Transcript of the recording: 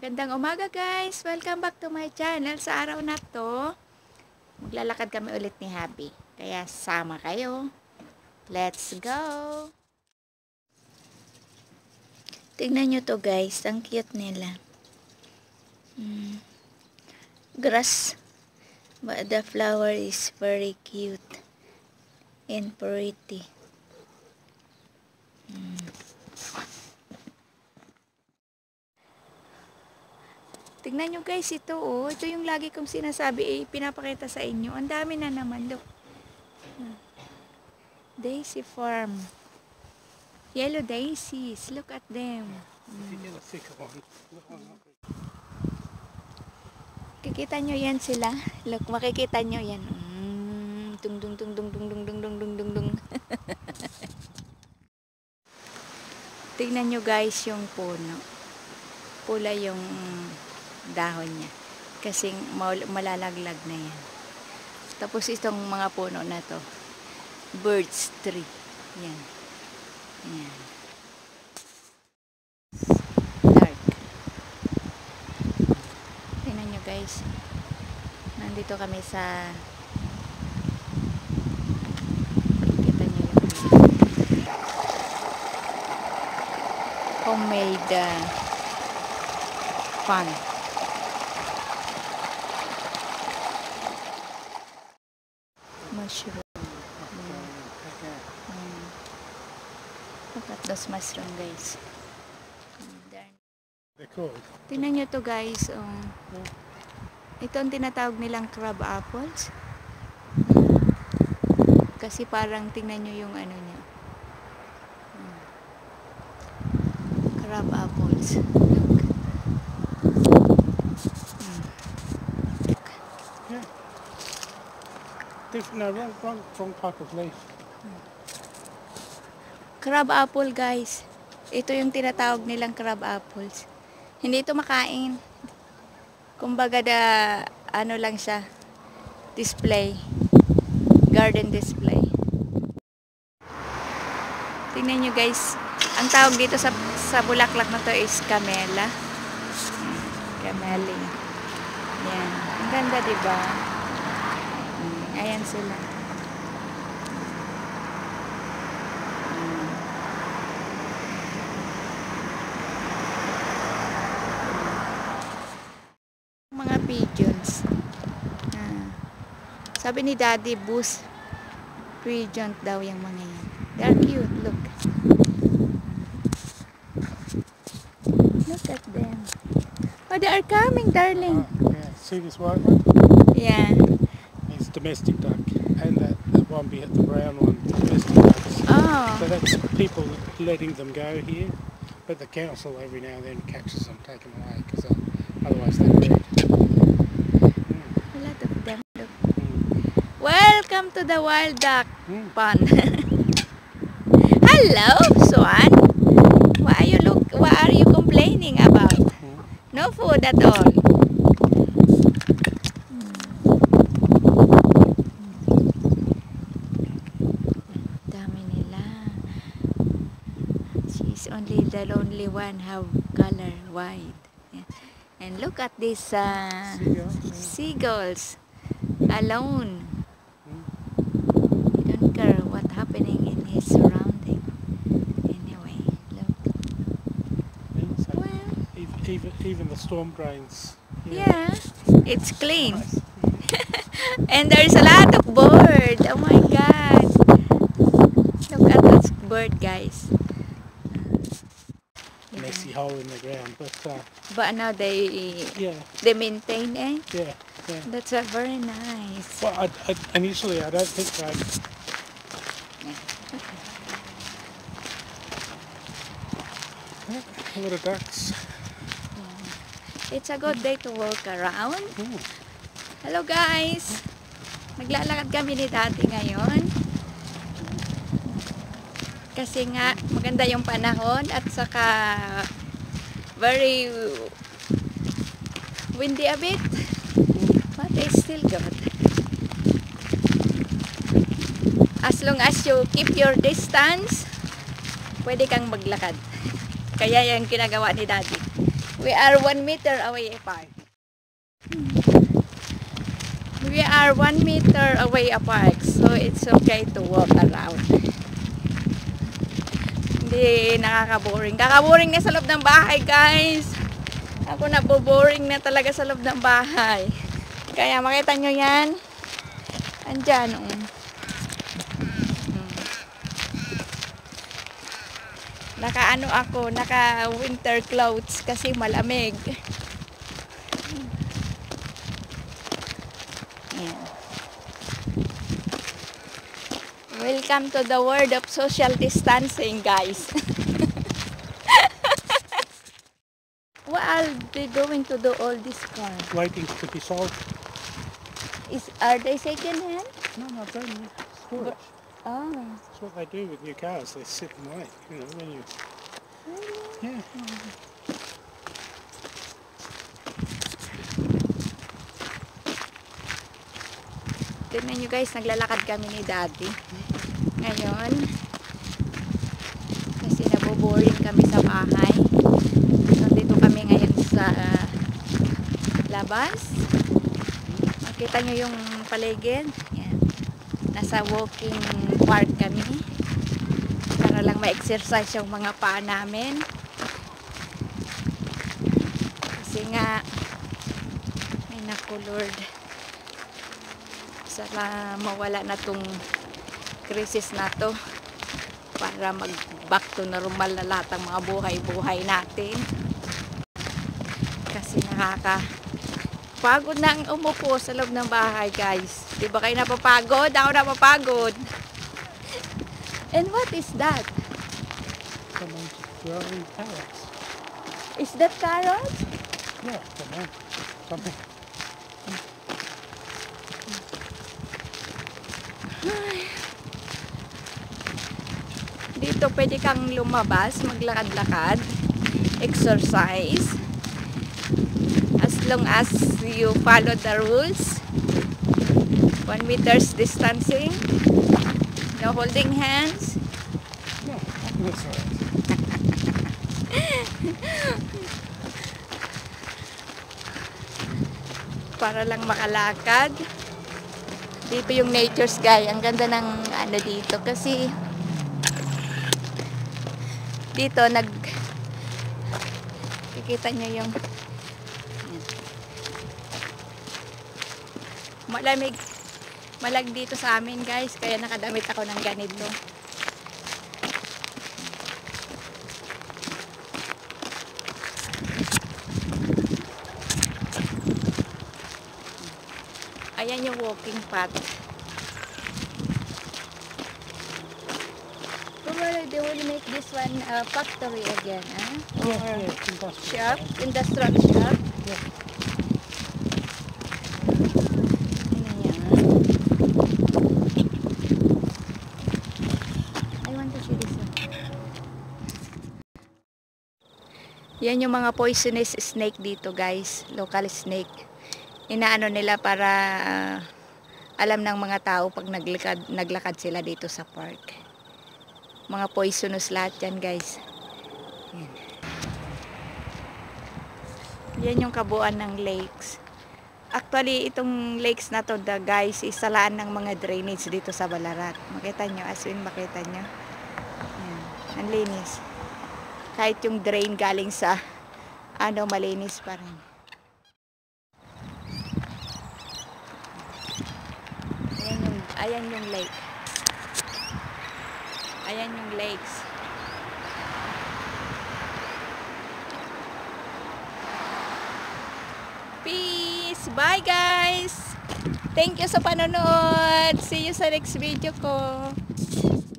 Magandang umaga guys! Welcome back to my channel. Sa araw na to, maglalakad kami ulit ni Happy. Kaya sama kayo. Let's go! Tingnan nyo to guys. Ang cute nila. Grass. But the flower is very cute and pretty. Tignan nyo guys, ito oh. Ito yung lagi kong sinasabi, pinapakita sa inyo. Ang dami na naman, look. Daisy Farm. Yellow daisies. Look at them. Kikita nyo yan sila. Look, makikita nyo yan. Dung dung dung dung dung dung dung dung dung dung dung. Tignan nyo guys yung puno. Pula yung dahon niya kasi malalaglag na yan. Tapos itong mga puno na to, birch tree, yan yan, dark. Tingnan nyo guys, nandito kami sa, kita nyo yung homemade fun. Mushroom. Look at those mushroom guys. Tingnan nyo to guys. Ito ang tinatawag nilang crab apples. Kasi parang tingnan nyo yung ano niya. Crab apples. No, wrong type of leaf. Crab apple guys. Ito yung tinatawag nilang crab apples. Hindi ito makain. Kumbaga ano lang siya, display. Garden display. Tingnan nyo guys. Ang tawag dito sa bulaklak na to is camellia. Camellia. Yan. Ang ganda diba? Ayan sila. Mga pigeons. Sabi ni Daddy, bush pigeon daw yung mga yan. They're cute, look. Look at them. Oh, they are coming, darling. Yeah. See this white one? Yeah. Domestic duck, and that one be at the brown one, domestic ducks. Oh. So that's people letting them go here, but the council every now and then catches them, take them away, because otherwise they breed. A lot of them. Look. Welcome to the wild duck pond. Hello, Swan. Why are you complaining about? No food at all. Only the lonely one have color white. Yeah. And look at these seagulls alone. He don't care what happening in his surrounding. Anyway, look. Well, even the storm drains. Yeah, it's clean. And there's a lot of bird. Oh my God! Look at this bird, guys. Messy hole in the ground, but now they maintain it. Yeah. That's very nice. Well, initially I don't think so. A lot of ducks. It's a good day to walk around. Hello guys. Naglalakad kami ni Daddy ngayon. Kasi nga maganda yung panahon at saka very windy a bit, but it's still good. As long as you keep your distance, pwede kang maglakad. Kaya yung ginagawa ni Daddy. We are 1 meter away apart. We are 1 meter away apart, so it's okay to walk around. Hindi nakaka-boring. Kaka-boring na sa loob ng bahay, guys. Ako naboboring na talaga sa loob ng bahay. Kaya makita nyo yan. Andyan, oh. Naka-ano ako, naka-winter clothes kasi malamig. Ayan. Welcome to the world of social distancing, guys. What are they going to do all this car? Waiting to be sold. Are they second hand? No, brand new. Storage. Oh. That's what they do with new cars. They sit and wait. You know, when you. Yeah. Tignan nyo guys, naglalakad kami ni Daddy. Ngayon, kasi naboboring kami sa bahay. Nandito kami ngayon sa labas. Makita nyo yung paligid. Yan. Nasa walking park kami. Para lang ma-exercise yung mga paa namin. Kasi nga, ay naku Lord. Sana mawala na tong krisis na to para mag back to normal na lahat ng mga buhay-buhay natin. Kasi nakakapagod na ang umupo sa loob ng bahay, guys. Di ba kayo napapagod? Ako napapagod. And what is that? Someone's growing carrots. Is that carrot? Yeah, come on. Something. Dito pwede kang lumabas, maglakad-lakad, exercise, as long as you follow the rules. 1 meters distancing, no holding hands. Yeah, that's right. Para lang makalakad. Dito yung nature's guy. Ang ganda ng ano dito kasi dito kikita nyo yung malag dito sa amin, guys, kaya nakadamit ako ng ganito. Ayan yung walking path. Probably they will make this one factory again, huh? Or Industrial. industrial shop. Yeah. I want to see this one. Yan yung mga poisonous snake dito, guys. Local snake. Inaano nila para alam ng mga tao pag naglakad sila dito sa park. Mga poisonous lahat yan, guys. Yan yung kabuuan ng lakes. Actually, itong lakes na to, guys, isalaan ng mga drainage dito sa Ballarat. Makita nyo, as in makita nyo. Yan. Ang linis. Kahit yung drain galing sa malinis pa rin. Ayan yung lake. Ayan yung lakes. Peace! Bye, guys! Thank you sa panonood! See you sa next video ko!